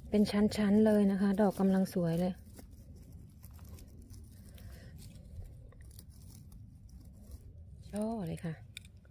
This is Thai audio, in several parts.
เป็นชั้นๆเลยนะคะดอกกำลังสวยเลยช่อเลยค่ะ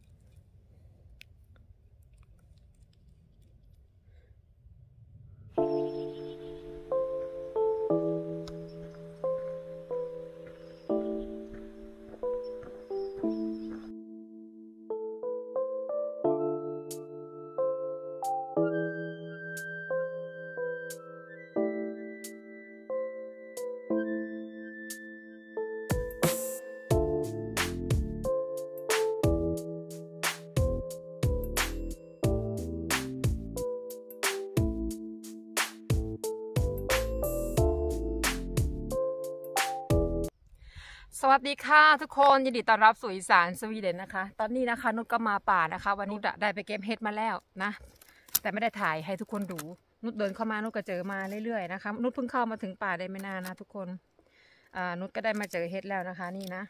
สวัสดีค่ะทุกคนยินดีต้อนรับสู่อีสานสวีเดนนะคะตอนนี้นะคะนุชก็มาป่านะคะวันนี้ได้ไปเก็บเห็ดมาแล้วนะแต่ไม่ได้ถ่ายให้ทุกคนดูนุชเดินเข้ามานุชก็เจอมาเรื่อยๆนะคะนุชเพิ่งเข้ามาถึงป่าได้ไม่นานนะทุกคนนุชก็ได้มาเจอเห็ดแล้วนะคะนี่นะ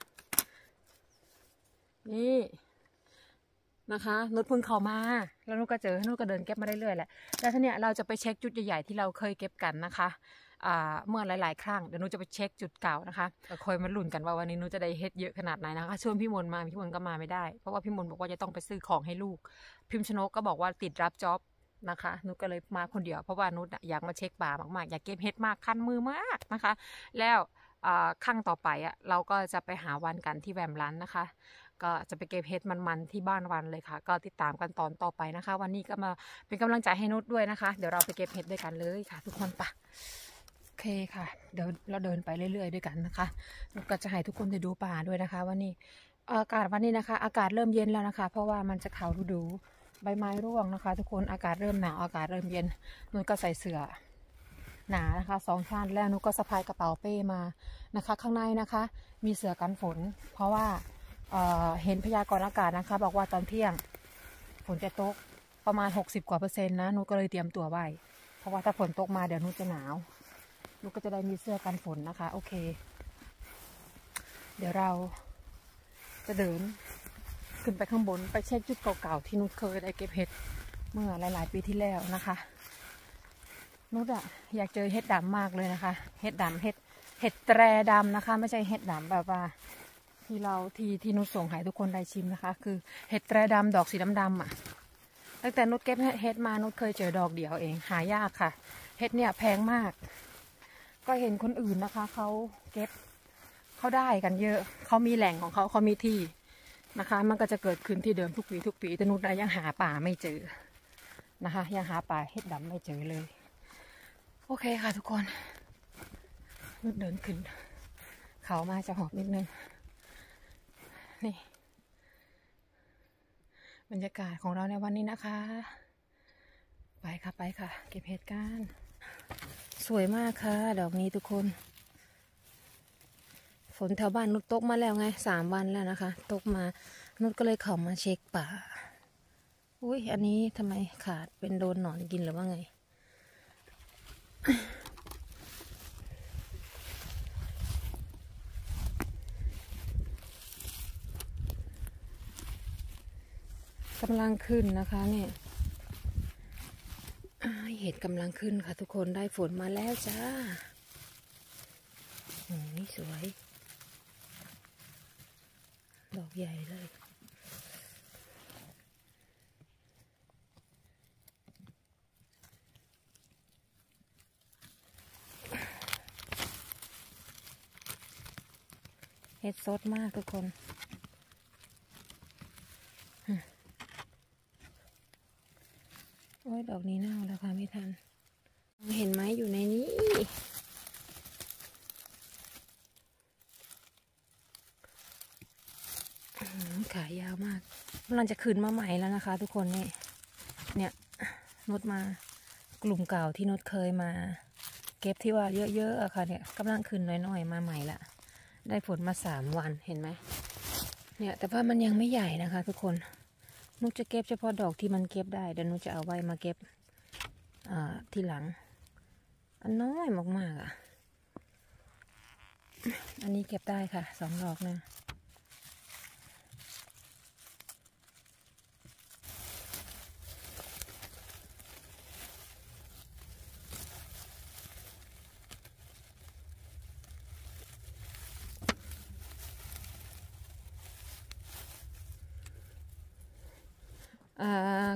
นี่นะคะนุชเพิ่งเข้ามาแล้วนุชก็เจอนุชก็เดินเก็บมาเรื่อยๆแหละแล้วทีเนี้ยเราจะไปเช็คจุดใหญ่ๆที่เราเคยเก็บกันนะคะเมื่อหลายๆครั้งเดี๋ยวนุจะไปเช็คจุดเก่านะคะก็คอยมาลุ้นกันว่าวันนี้นุจะได้เฮ็ดเยอะขนาดไหนนะคะชวนพี่มนมาพี่มนก็มาไม่ได้เพราะว่าพี่มนบอกว่าจะต้องไปซื้อของให้ลูกพิมพ์ชนกก็บอกว่าติดรับจ็อบนะคะนุก็เลยมาคนเดียวเพราะว่านุอยากมาเช็คป่ามากๆอยากเก็บเฮ็ดมากคันมือมากนะคะแล้วครั้งต่อไปเราก็จะไปหาวันกันที่แวมลันนะคะก็จะไปเก็บเห็ดมันๆที่บ้านวันเลยค่ะก็ติดตามกันตอนต่อไปนะคะวันนี้ก็มาเป็นกำลังใจให้นุชด้วยนะคะเดี๋ยวเราไปเก็บเห็ดด้วยกันเลยค่ะทุกคนปะโอเคค่ะเดี๋ยวเราเดินไปเรื่อยๆด้วยกันนะคะนุชก็จะให้ทุกคนได้ดูป่าด้วยนะคะวันนี้อากาศวันนี้นะคะอากาศเริ่มเย็นแล้วนะคะเพราะว่ามันจะเข้าฤดูใบไม้ร่วงนะคะทุกคนอากาศเริ่มหนาวอากาศเริ่มเย็นนุชก็ใส่เสื้อหนานะคะ2 ชั้นแล้วนุชก็สะพายกระเป๋าเป้มานะคะข้างในนะคะมีเสื้อกันฝนเพราะว่าเห็นพยากรณ์อากาศนะคะบอกว่าตอนเที่ยงฝนจะตกประมาณ60 กว่า%นะนุชก็เลยเตรียมตัวไว้เพราะว่าถ้าฝนตกมาเดี๋ยวนุชจะหนาวนุชก็จะได้มีเสื้อกันฝนนะคะโอเคเดี๋ยวเราจะเดินขึ้นไปข้างบนไปเช็คจุดเก่าๆที่นุชเคยได้เก็บเห็ดเมื่อหลายๆปีที่แล้วนะคะนุชอยากเจอเห็ดดำมากเลยนะคะเห็ดดำเห็ดแตรดำนะคะไม่ใช่เห็ดดำแบบว่าที่นุชส่งให้ทุกคนได้ชิมนะคะคือเห็ดแตรดำดอกสีดำๆตั้งแต่นุชเก็บเห็ดมานุชเคยเจอดอกเดียวเองหายากค่ะเห็ดเนี่ยแพงมากก็เห็นคนอื่นนะคะเขาเก็บเขาได้กันเยอะเขามีแหล่งของเขามีที่นะคะมันก็จะเกิดขึ้นที่เดิมทุกปีแต่นุชยังหาป่าไม่เจอนะคะยังหาป่าเห็ดดำไม่เจอเลยโอเคค่ะทุกคนนุชเดินขึ้นเขามาจะหอบนิดนึงนี่บรรยากาศของเราในวันนี้นะคะไปค่ะเก็บเห็ดกันสวยมากค่ะดอกนี้ทุกคนฝนแถวบ้านนุชตกมาแล้วไง3 วันแล้วนะคะตกมานุชก็เลยเข้ามาเช็คป่าอุ้ยอันนี้ทำไมขาดเป็นโดนหนอนกินหรือว่าไงกำลังขึ้นนะคะเนี่ยเห็ดกำลังขึ้นค่ะทุกคนได้ฝนมาแล้วจ้านี่สวยดอกใหญ่เลยเห็ดสดมากทุกคนโอ้ยดอกนี้เน่าแล้วค่ะไม่ทันเห็นไหมอยู่ในนี้ขายาวมากกำลังจะขึ้นมาใหม่แล้วนะคะทุกคนเนี่ยนุชมากลุ่มเก่าที่นุชเคยมาเก็บที่ว่าเยอะๆอะค่ะเนี่ยกำลังขึ้นน้อยๆมาใหม่ละได้ฝนมา3 วันเห็นไหมเนี่ยแต่ว่ามันยังไม่ใหญ่นะคะทุกคนนุชจะเก็บเฉพาะดอกที่มันเก็บได้เดี๋ยวนุชจะเอาไว้มาเก็บทีหลังอันน้อยมากๆอันนี้เก็บได้ค่ะ2 ดอกนะ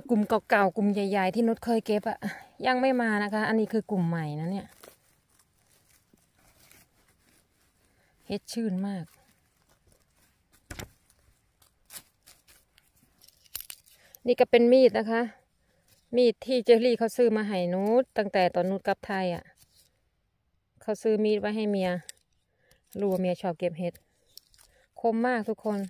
กลุ่มเก่าๆกลุ่มใหญ่ๆที่นุชเคยเก็บอะยังไม่มานะคะ อันนี้คือกลุ่มใหม่นะเนี่ยเฮ็ดชื่นมากนี่ก็เป็นมีดนะคะ มีดที่เจอรี่เขาซื้อมาให้นุชตั้งแต่ตอนนุชกลับไทยอ่ะเขาซื้อมีดไว้ให้เมียรู้ว่าเมียชอบเก็บเห็ดคมมากทุกคน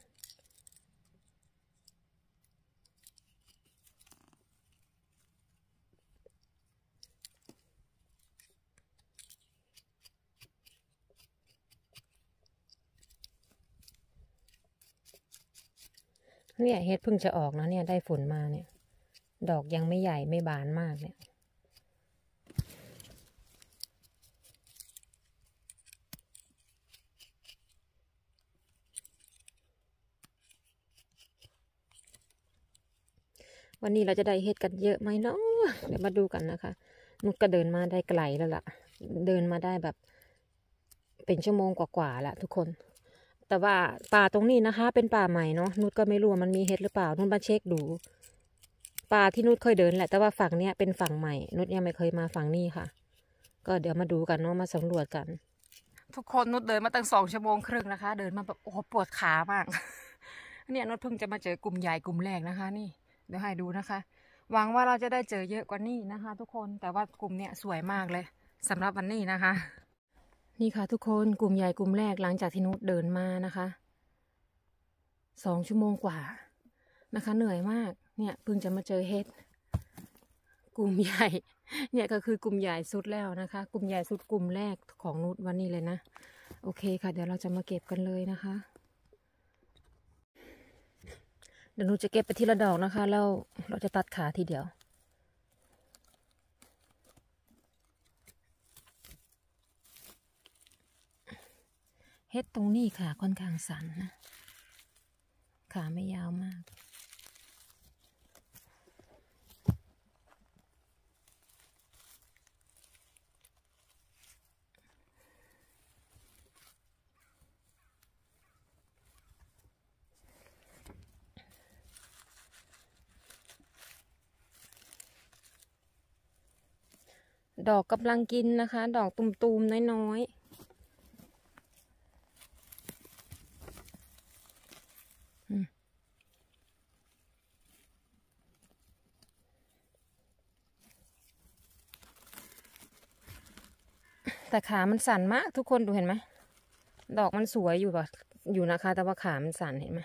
เนี่ยเห็ดเพิ่งจะออกนะเนี่ยได้ฝนมาเนี่ยดอกยังไม่ใหญ่ไม่บานมากเนี่ยวันนี้เราจะได้เห็ดกันเยอะไหมเนาะเดี๋ยวมาดูกันนะคะนุชก็เดินมาได้ไกลแล้วล่ะเดินมาได้แบบเป็นชั่วโมงกว่าๆแล้วทุกคนแต่ว่าป่าตรงนี้นะคะเป็นป่าใหม่เนาะนุชก็ไม่รู้ว่ามันมีเห็ดหรือเปล่านุชมาเช็คดูป่าที่นุชเคยเดินแหละแต่ว่าฝั่งเนี้ยเป็นฝั่งใหม่นุชยังไม่เคยมาฝั่งนี้ค่ะก็เดี๋ยวมาดูกันเนาะมาสำรวจกันทุกคนนุชเดินมาตั้ง2 ชั่วโมงครึ่งนะคะเดินมาแบบโอ้ปวดขามากเนี่ยนุชเพิ่งจะมาเจอกลุ่มใหญ่กลุ่มแรกนะคะนี่เดี๋ยวให้ดูนะคะหวังว่าเราจะได้เจอเยอะกว่านี้นะคะทุกคนแต่ว่ากลุ่มเนี้ยสวยมากเลยสำหรับวันนี้นะคะนี่ค่ะทุกคนกลุ่มใหญ่กลุ่มแรกหลังจากที่นุชเดินมานะคะ2 ชั่วโมงกว่านะคะเหนื่อยมากเนี่ยเพิ่งจะมาเจอเห็ดกลุ่มใหญ่เนี่ยก็คือกลุ่มใหญ่สุดแล้วนะคะกลุ่มใหญ่สุดกลุ่มแรกของนุชวันนี้เลยนะโอเคค่ะเดี๋ยวเราจะมาเก็บกันเลยนะคะเดี๋ยวนุชจะเก็บไปทีละดอกนะคะแล้วเราจะตัดขาทีเดียวเฮ็ดตรงนี้ค่ะค่อนข้างสันนะขาไม่ยาวมากดอกกำลังกินนะคะดอกตุ่มๆน้อยๆแต่ขามันสั่นมากทุกคนดูเห็นไหมดอกมันสวยอยู่ป่ะอยู่นะคะแต่ว่าขามันสั่นเห็นไหม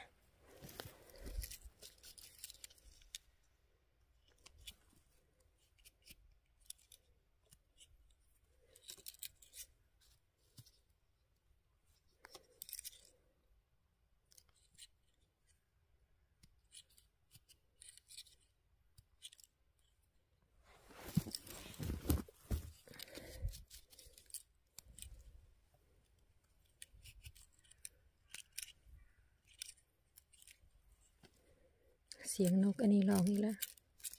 เสียงนกอันนี้ร้องอีกแล้ว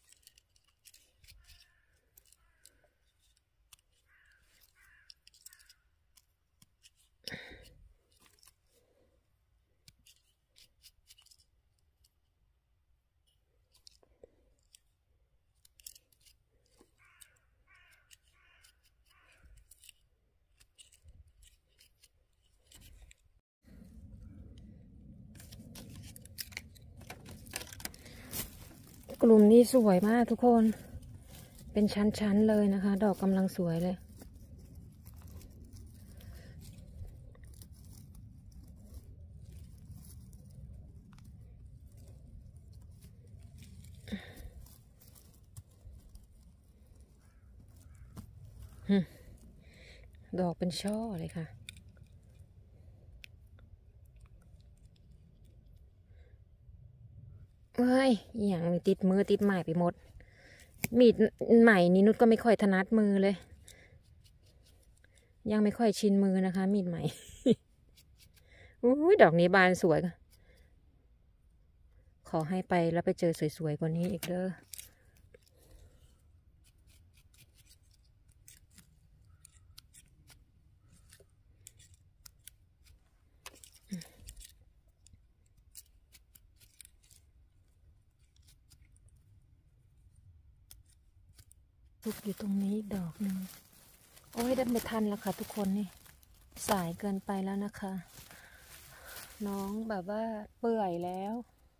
กลุ่มนี้สวยมากทุกคนเป็นชั้นๆเลยนะคะดอกกำลังสวยเลยดอกเป็นช่อเลยค่ะเอ้ยอย่างติดมือติดไม้ไปหมดมีดใหม่นี้นุชก็ไม่ค่อยถนัดมือเลยยังไม่ค่อยชินมือนะคะมีดใหม่ อุ้ยดอกนี้บานสวยขอให้ไปแล้วไปเจอสวยๆกว่านี้อีกเด้อตุกอยู่ตรงนี้ดอกหนึ่งโอ้ยได้ไม่ทันแล้วค่ะทุกคนนี่สายเกินไปแล้วนะคะ น้องแบบว่าเปื่อยแล้ว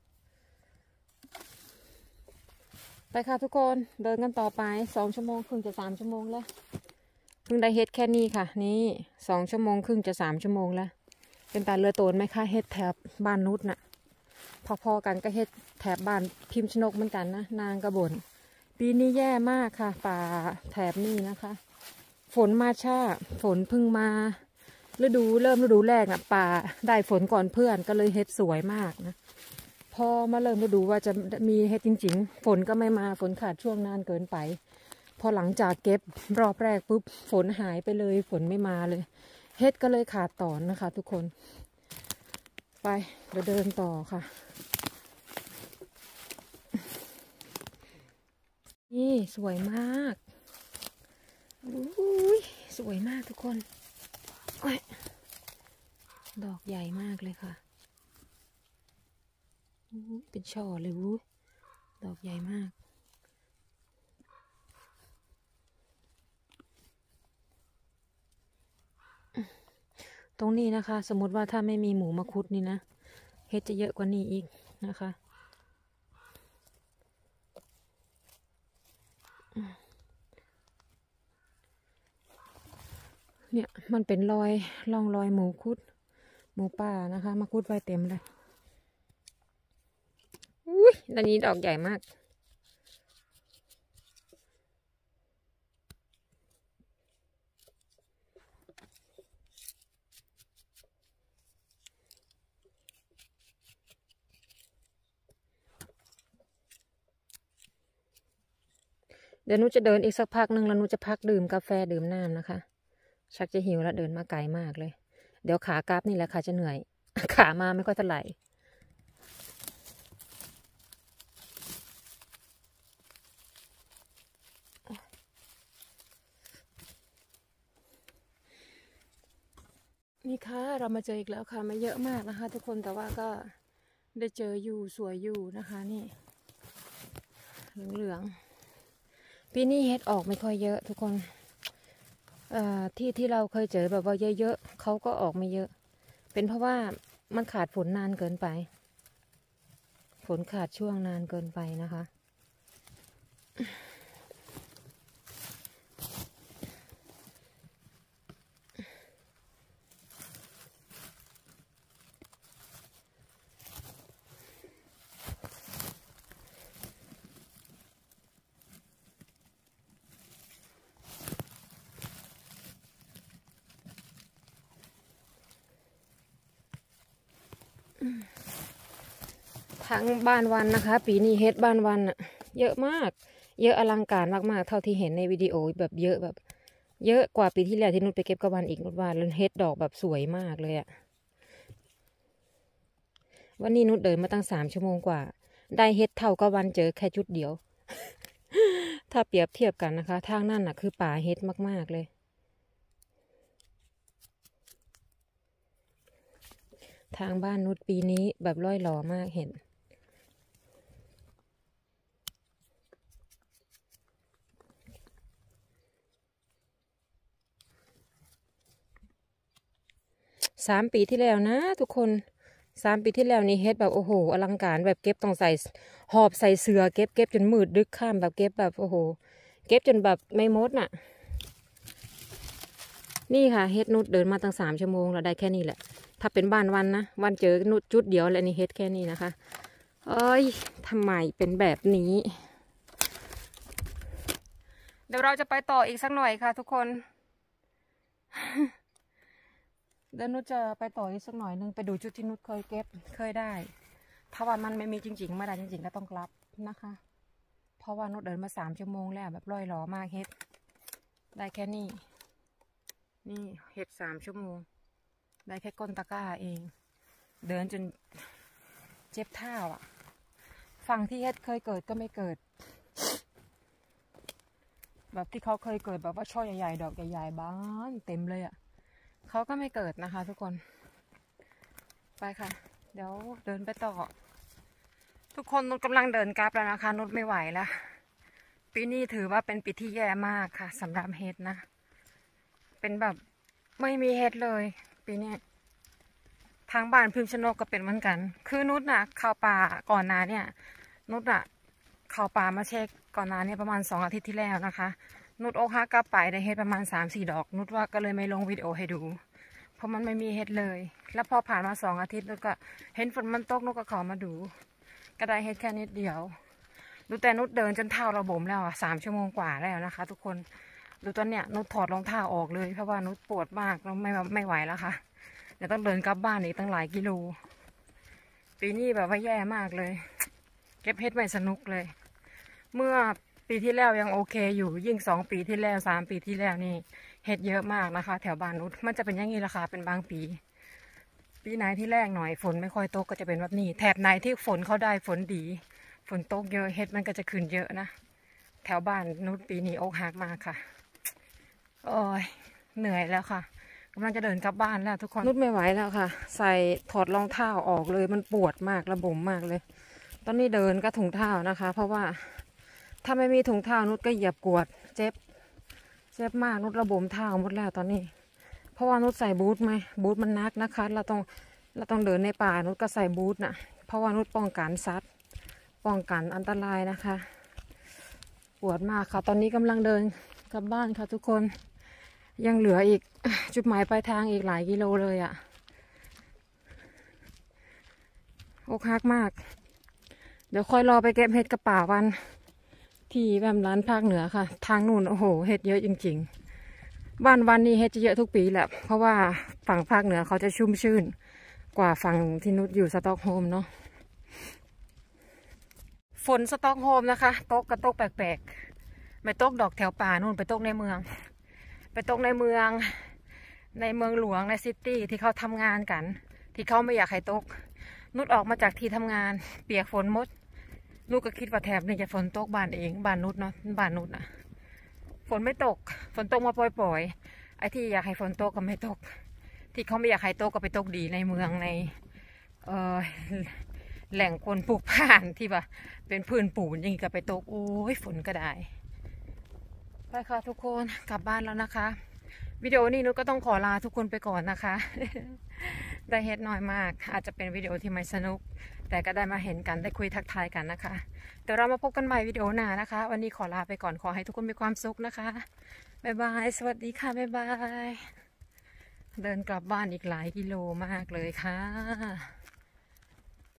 ไปค่ะทุกคนเดินกันต่อไป2 ชั่วโมงครึ่งจะ3 ชั่วโมงแล้วเพิ่งได้เฮ็ดแค่นี้ค่ะนี่2 ชั่วโมงครึ่งจะ3 ชั่วโมงแล้วเป็นตาเรือโตนไหมคะเฮ็ดแถบบ้านนุชน่ะพอๆกันก็เฮ็ดแถบบ้านพิมพ์ชนกเหมือนกันนะนางกระบนปีนี้แย่มากค่ะป่าแถบนี้นะคะฝนมาช้าฝนเพิ่งมาเริ่มฤดูแรกอ่ะป่าได้ฝนก่อนเพื่อนก็เลยเฮ็ดสวยมากนะพอมาเริ่มฤดูว่าจะมีเฮ็ดจริงๆฝนก็ไม่มาฝนขาดช่วงนานเกินไปพอหลังจากเก็บรอบแรกปุ๊บฝนหายไปเลยฝนไม่มาเลยเฮ็ดก็เลยขาดตอนนะคะทุกคนไปเดี๋ยวเดินต่อค่ะนี่สวยมากอุ้ยสวยมากทุกคนโอ้ยดอกใหญ่มากเลยค่ะเป็นช่อเลยวุ้ยดอกใหญ่มากตรงนี้นะคะสมมติว่าถ้าไม่มีหมูมะคุดนี่นะเฮ็ดจะเยอะกว่านี้อีกนะคะเนี่ยมันเป็นร่องรอยหมูคุดหมูป่านะคะมะคุดไว้เต็มเลยอุ้ยอันนี้ดอกใหญ่มากเดี๋ยวนุจะเดินอีกสักพักหนึ่งแล้วนุจะพักดื่มกาแฟดื่มน้ำนะคะชักจะหิวแล้วเดินมาไกลมากเลยเดี๋ยวขากราฟนี่แหละค่ะจะเหนื่อยขามาไม่ค่อยเท่าไหร่นี่ค่ะเรามาเจออีกแล้วค่ะไม่เยอะมากนะคะทุกคนแต่ว่าก็ได้เจออยู่สวยอยู่นะคะนี่เหลืองปีนี้เฮ็ดออกไม่ค่อยเยอะทุกคนที่เราเคยเจอแบบว่าเยอะๆเขาก็ออกไม่เยอะเป็นเพราะว่ามันขาดฝนนานเกินไปฝนขาดช่วงนานเกินไปนะคะทั้งบ้านวันนะคะปีนี้เฮ็ดบ้านวันอะเยอะมากเยอะอลังการมากๆเท่าที่เห็นในวิดีโอแบบเยอะแบบเยอะกว่าปีที่แล้วที่นุชไปเก็บกับวันอีกนุชว่าแล้วเฮ็ดดอกแบบสวยมากเลยอะวันนี้นุชเดินมาตั้ง3 ชั่วโมงกว่าได้เฮ็ดเท่ากับวันเจอแค่จุดเดียว ถ้าเปรียบเทียบกันนะคะทางนั่นน่ะคือป่าเฮ็ดมากๆเลยทางบ้านนุชปีนี้แบบร่อยหล่อมากเห็น3 ปีที่แล้วนะทุกคน3 ปีที่แล้วนี่เฮ็ดแบบโอ้โหอลังการแบบเก็บต้องใส่หอบใส่เสือเก็บจนมืดดึกข้ามแบบเก็บแบบโอ้โหเก็บจนแบบไม่มดน่ะนี่ค่ะเฮ็ดนุชเดินมาตั้ง3 ชั่วโมงแล้วได้แค่นี้แหละถ้าเป็นบ้านวันนะวันเจอนุชจุดเดียวแล้วนี่เฮ็ดแค่นี้นะคะเอ้ยทำไมเป็นแบบนี้เดี๋ยวเราจะไปต่ออีกสักหน่อยค่ะทุกคนเดี๋ยวนุชจะไปต่ออีกสักหน่อยนึงไปดูจุดที่นุชเคยเก็บเคยได้ถ้าว่ามันไม่มีจริงๆไม่ได้จริงๆก็ต้องกลับนะคะเพราะว่านุชเดินมา3 ชั่วโมงแล้วแบบร่อยหล่อมากเฮ็ดได้แค่นี้นี่เฮ็ด3 ชั่วโมงได้แค่ก้นตะกร้าเองเดินจนเจ็บเท้าอ่ะฝั่งที่เฮ็ดเคยเกิดก็ไม่เกิดแบบที่เขาเคยเกิดแบบว่าช่อใหญ่ๆดอกใหญ่ๆบานเต็มเลยอ่ะเขาก็ไม่เกิดนะคะทุกคนไปค่ะเดี๋ยวเดินไปต่อทุกคนนุชกำลังเดินกราฟแล้วนะคะนุชไม่ไหวแล้วปีปีนี้ถือว่าเป็นปีที่แย่มากค่ะสำหรับเห็ดนะเป็นแบบไม่มีเห็ดเลยปีนี้ทางบ้านพิมพ์ชนกก็เป็นเหมือนกันคือนุชน่ะเข้าป่าก่อนหน้าเนี่ยนุชน่ะเข้าป่ามาเช็คก่อนหน้าเนี่ยประมาณ2 อาทิตย์ที่แล้วนะคะนุชอกหักกลับไปได้เห็ดประมาณ3-4 ดอกนุชว่าก็เลยไม่ลงวิดีโอให้ดูเพราะมันไม่มีเห็ดเลยแล้วพอผ่านมา2 อาทิตย์นุชก็เห็นฝนมันตกนุชก็ขอมาดูก็ได้เห็ดแค่นิดเดียวดูแต่นุชเดินจนเท้าเราบ่มแล้ว3 ชั่วโมงกว่าแล้วนะคะทุกคนดูตอนเนี้ยนุชถอดรองเท้าออกเลยเพราะว่านุชปวดมากแล้วไม่ไหวแล้วค่ะเดี๋ยวต้องเดินกลับบ้านอีกตั้งหลายกิโลปีนี้แบบว่าแย่มากเลยเก็บเห็ดไม่สนุกเลยเมื่อปีที่แล้วยังโอเคอยู่ยิ่ง2 ปีที่แล้ว3 ปีที่แล้วนี่เห็ดเยอะมากนะคะแถวบ้านนุชมันจะเป็นอย่างนี้ราคาเป็นบางปีไหนที่แรกหน่อยฝนไม่ค่อยตกก็จะเป็นแบบนี้แถบไหนที่ฝนเขาได้ฝนดีฝนตกเยอะเห็ดมันก็จะขึ้นเยอะนะแถวบ้านนุชปีนี้อกหักมากค่ะโอ้ยเหนื่อยแล้วค่ะกำลังจะเดินกลับบ้านแล้วทุกคนนุชไม่ไหวแล้วค่ะใส่ถอดรองเท้าออกเลยมันปวดมากระบมมากเลยตอนนี้เดินก็ถุงเท้านะคะเพราะว่าถ้าไม่มีถุงเท้านุชก็เหยียบกวดเจ็บมากนุชระบมเท้าหมดแล้วตอนนี้เพราะว่านุชใส่บูทไหมบูทมันนักนะคะเราต้องเดินในป่านุชก็ใส่บูทน่ะเพราะว่านุชป้องกันซัดป้องกันอันตรายนะคะปวดมากค่ะตอนนี้กำลังเดินกลับบ้านค่ะทุกคนยังเหลืออีกจุดหมายปลายทางอีกหลายกิโลเลยอ่ะอกหักมากเดี๋ยวค่อยรอไปเก็บเห็ดกระป่าวันที่แบบร้านภาคเหนือค่ะทางนู่นโอ้โหเห็ดเยอะจริงๆบ้านวันนี้เห็ดจะเยอะทุกปีแหละเพราะว่าฝั่งภาคเหนือเขาจะชุ่มชื่นกว่าฝั่งที่นุชอยู่สต็อกโฮล์มเนาะฝนสต็อกโฮล์มนะคะตกกระตกแปลกๆไม่ตกดอกแถวป่านู่นไปตกในเมืองไปตกในเมืองหลวงในซิตี้ที่เขาทำงานกันที่เขาไม่อยากให้ตกนุชออกมาจากที่ทำงานเปียกฝนมดนุชก็คิดว่าแถบนี่จะฝนตกบ้านเองบ้านนุชเนาะบ้านนุชนะฝนไม่ตกฝนตกมาปล่อยๆไอ้ที่อยากให้ฝนตกก็ไม่ตกที่เขาไม่อยากให้ตกก็ไปตกดีในเมืองในแหล่งคนปลูกผ่านที่ว่าเป็นพื้นปูนอย่างนี้ก็ไปตกโอ้ยฝนก็ได้ไปค่ะทุกคนกลับบ้านแล้วนะคะวิดีโอนี้นุชก็ต้องขอลาทุกคนไปก่อนนะคะได้เห็ดน้อยมากอาจจะเป็นวิดีโอที่ไม่สนุกแต่ก็ได้มาเห็นกันได้คุยทักทายกันนะคะเดี๋ยวเรามาพบกันใหม่วิดีโอหน้านะคะวันนี้ขอลาไปก่อนขอให้ทุกคนมีความสุขนะคะบ๊ายบายสวัสดีค่ะบ๊ายบายเดินกลับบ้านอีกหลายกิโลมากเลยค่ะ